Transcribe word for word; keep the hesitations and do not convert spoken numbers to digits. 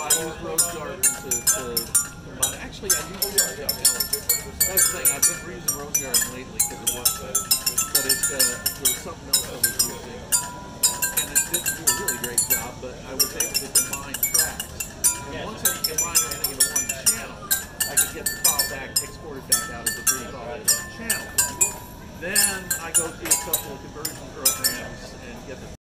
I use Rose Garden to, to combine. Actually, I use Rose Garden. That's the thing. I've been reusing Rose Garden lately because it works better. But it's, uh, there was something else I was using, and it didn't do a really great job, but I was able to combine tracks. And once I could combine everything into one channel, I could get the file back, export it back out as a three file channel. Then I go through a couple of conversion programs and get the